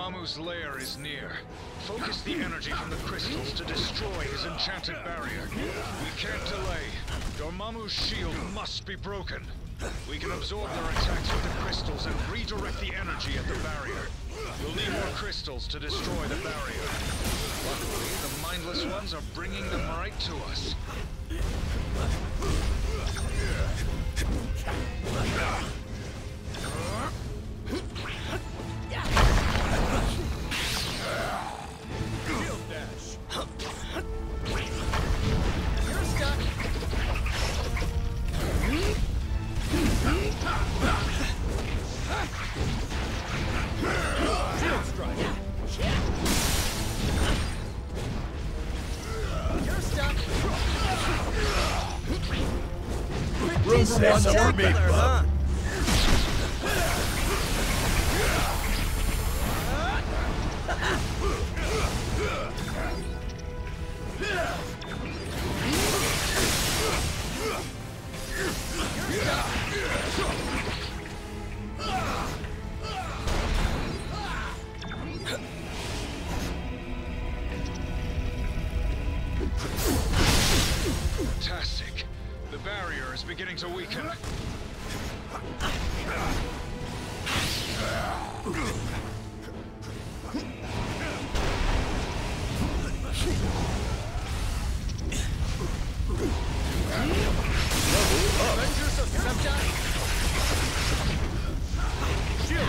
Dormammu's lair is near. Focus the energy from the crystals to destroy his enchanted barrier. We can't delay. Dormammu's shield must be broken. We can absorb their attacks with the crystals and redirect the energy at the barrier. We'll need more crystals to destroy the barrier. Luckily, the mindless ones are bringing them right to us. That's for me, bub. Fantastic. The barrier is beginning to weaken. Avengers of September! Shield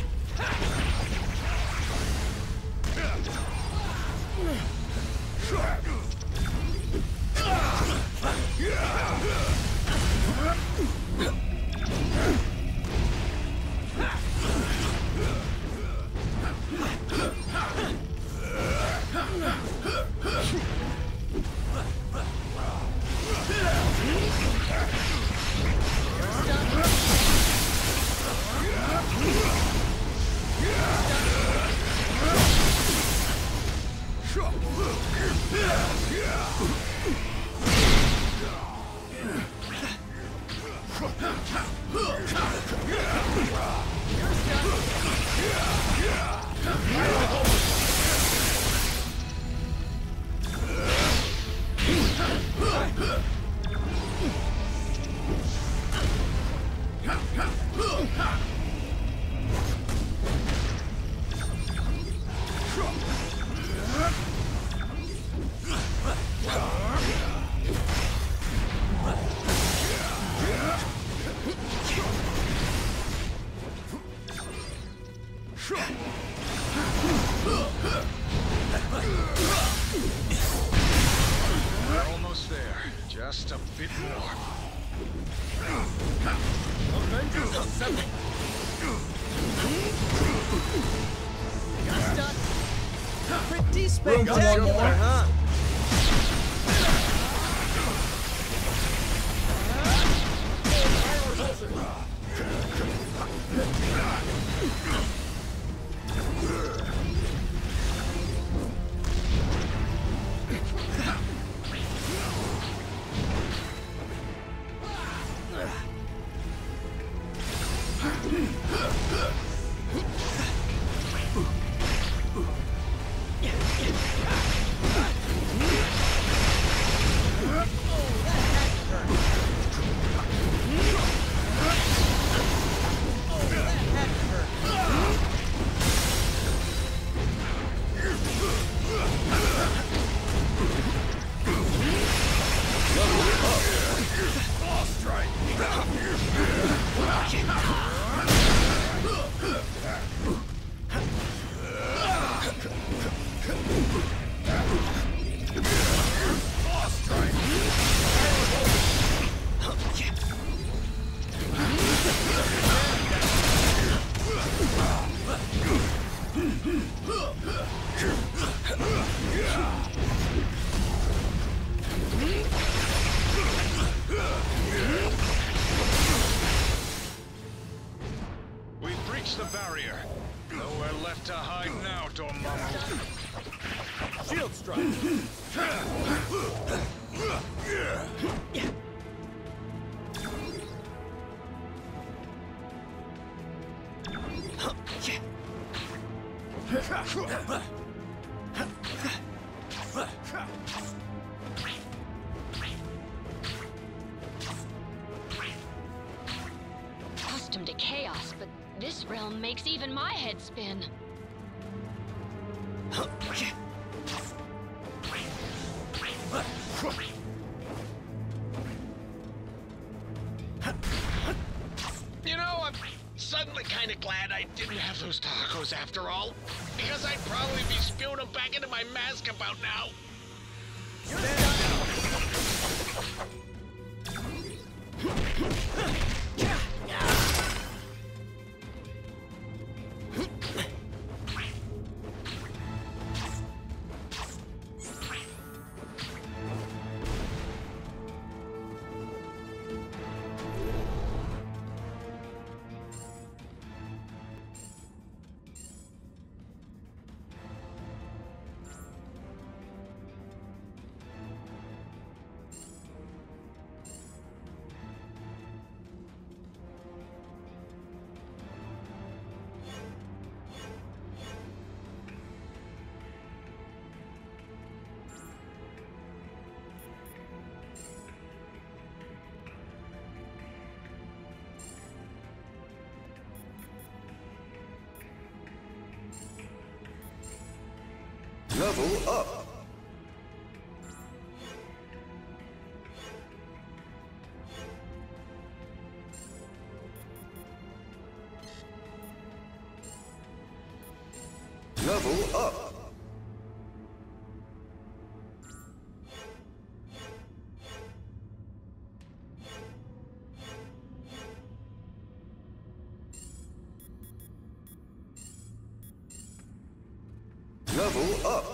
We're almost there. Just a bit more. Avengers assemble! Pretty spectacular, huh? We've breached the barrier. Nowhere left to hide now, Dormammu. Shield strike! Accustomed to chaos, but this realm makes even my head spin. You know, I'm suddenly kind of glad I didn't have those tacos after all, because I'd probably be spewing them back into my mask about now. Level up. Level up. Level up.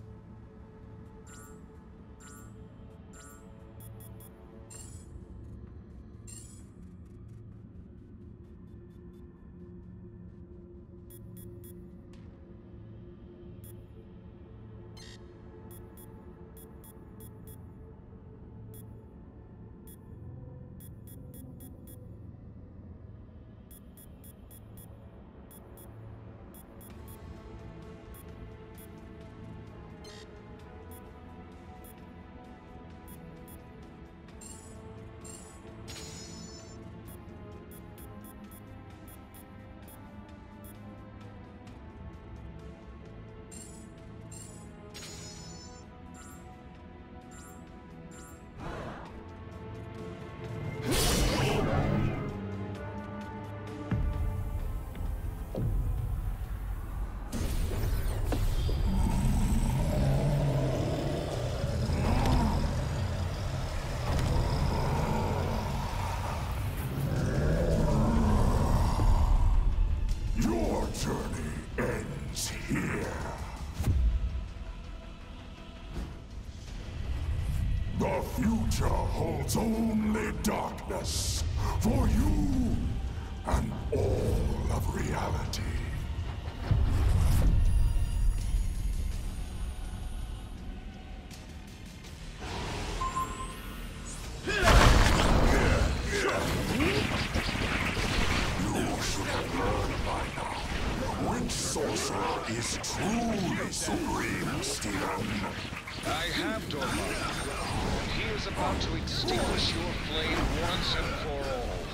The future holds only darkness for you and all of reality. You should have learned by now which sorcerer is truly supreme, Stephen. I have Dormammu, and he is about to extinguish your flame once and for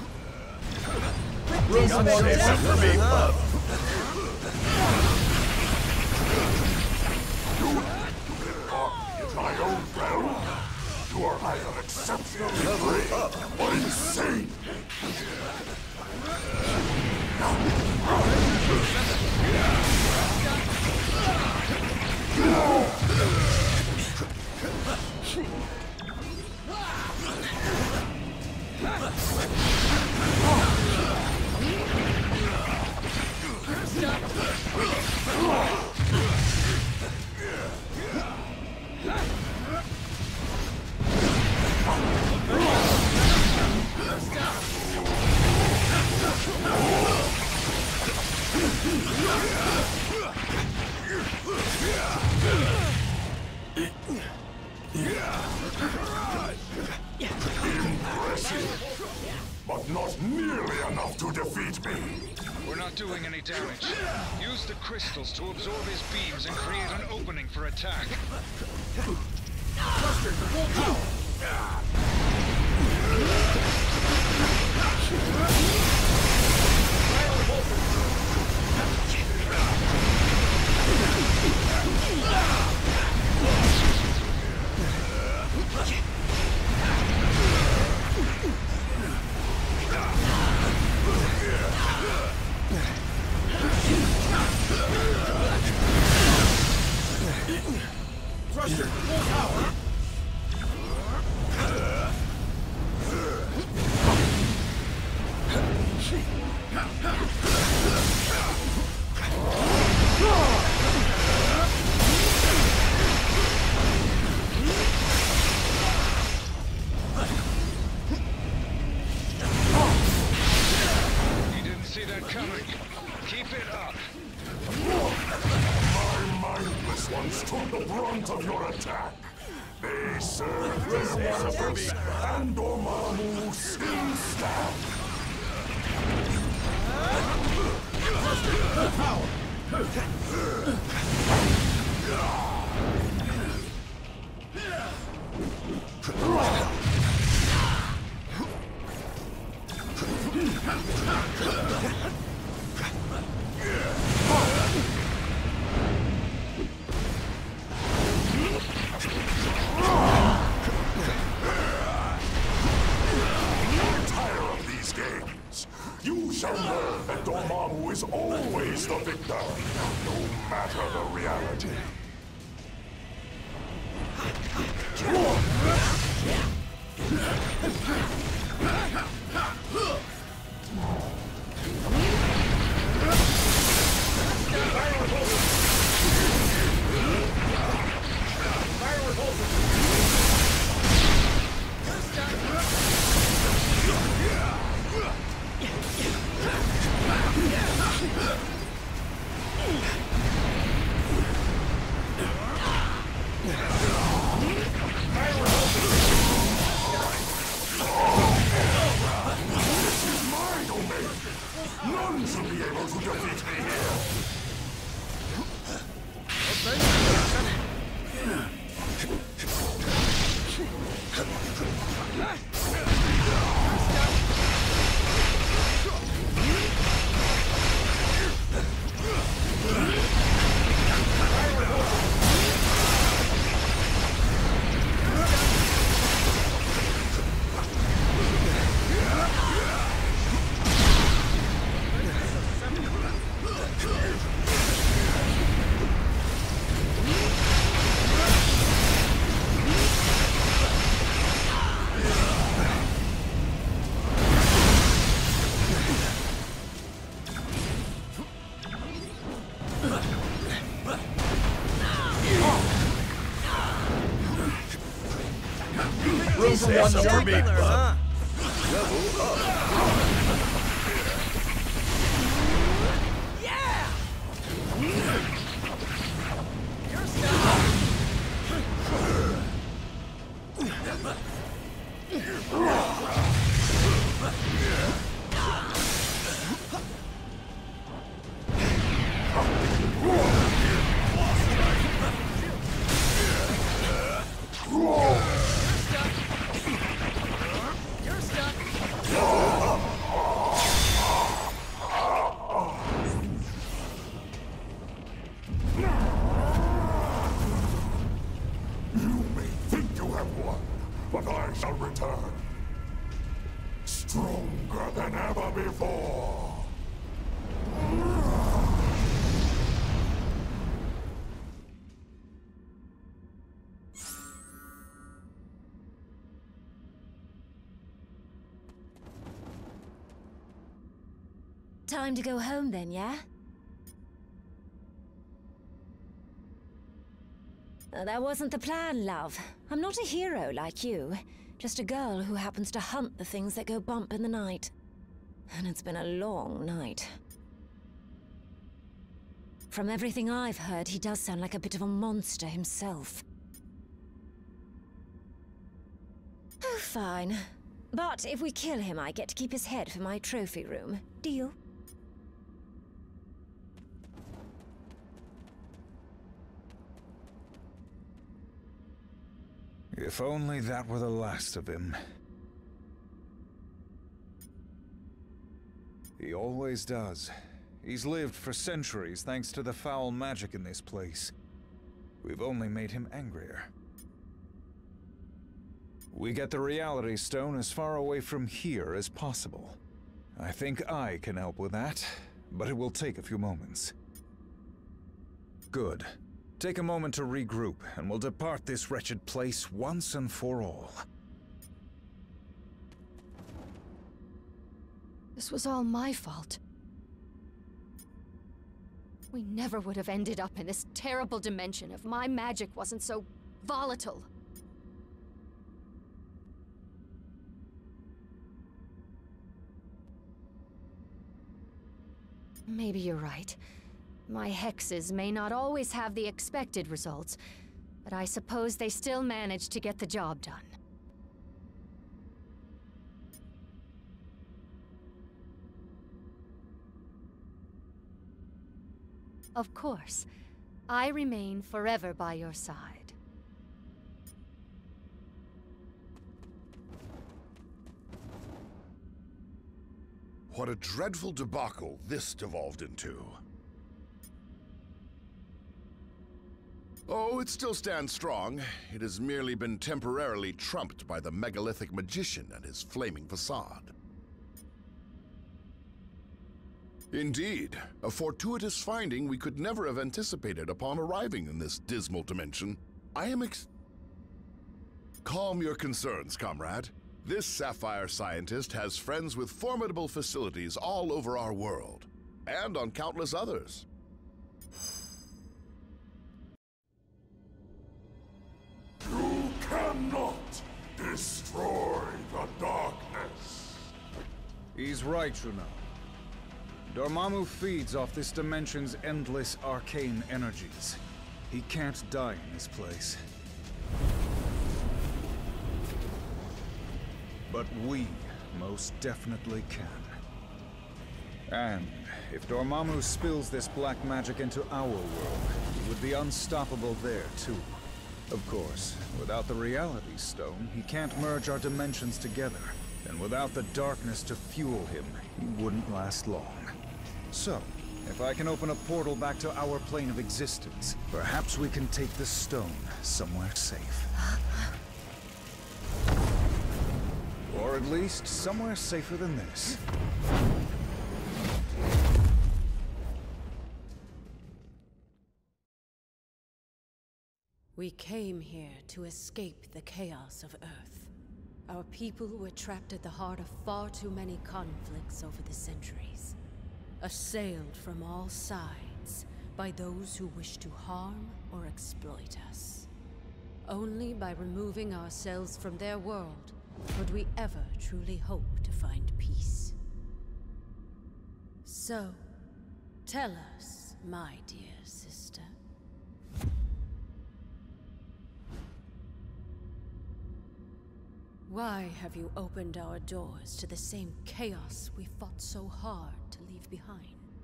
all. Pretty spectacular, huh? In my own realm, you are either exceptionally brave or insane. Impressive, but not nearly enough to defeat me. We're not doing any damage. Use the crystals to absorb his beams and create an opening for attack. Thruster, full power. You didn't see that coming. Keep it up. My mindless ones took the brunt of your attack. They served their purpose, and Dormammu still stands. You shall learn that Dormammu is always the victor, no matter the reality. None should be able to defeat me here. Room for one more for me, bub. Level up. But I shall return, stronger than ever before. Time to go home then, yeah? That wasn't the plan, love. I'm not a hero like you. Just a girl who happens to hunt the things that go bump in the night. And it's been a long night. From everything I've heard, he does sound like a bit of a monster himself. Oh, fine. But if we kill him, I get to keep his head for my trophy room. Deal? If only that were the last of him. He always does. He's lived for centuries thanks to the foul magic in this place. We've only made him angrier. We get the Reality Stone as far away from here as possible. I think I can help with that, but it will take a few moments. Good. Take a moment to regroup, and we'll depart this wretched place once and for all. This was all my fault. We never would have ended up in this terrible dimension if my magic wasn't so volatile. Maybe you're right. My hexes may not always have the expected results, but I suppose they still manage to get the job done. Of course, I remain forever by your side. What a dreadful debacle this devolved into. Oh, it still stands strong. It has merely been temporarily trumped by the megalithic magician and his flaming facade. Indeed, a fortuitous finding we could never have anticipated upon arriving in this dismal dimension. I am Calm your concerns, comrade. This sapphire scientist has friends with formidable facilities all over our world, and on countless others. You cannot destroy the darkness. He's right, Juno. Dormammu feeds off this dimension's endless arcane energies. He can't die in this place. But we most definitely can. And if Dormammu spills this black magic into our world, he would be unstoppable there too. Of course, without the Reality Stone, he can't merge our dimensions together. And without the darkness to fuel him, he wouldn't last long. So, if I can open a portal back to our plane of existence, perhaps we can take the stone somewhere safe. Or at least somewhere safer than this. We came here to escape the chaos of Earth. Our people were trapped at the heart of far too many conflicts over the centuries. Assailed from all sides by those who wish to harm or exploit us. Only by removing ourselves from their world would we ever truly hope to find peace. So, tell us, my dear sister. Why have you opened our doors to the same chaos we fought so hard to leave behind?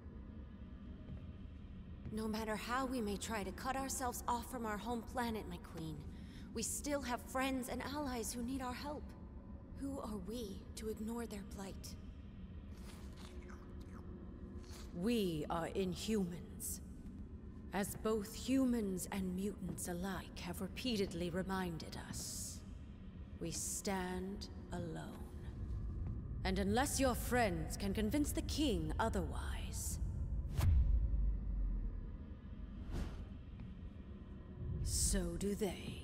No matter how we may try to cut ourselves off from our home planet, my queen, we still have friends and allies who need our help. Who are we to ignore their plight? We are Inhumans. As both humans and mutants alike have repeatedly reminded us, we stand alone. And unless your friends can convince the king otherwise, so do they.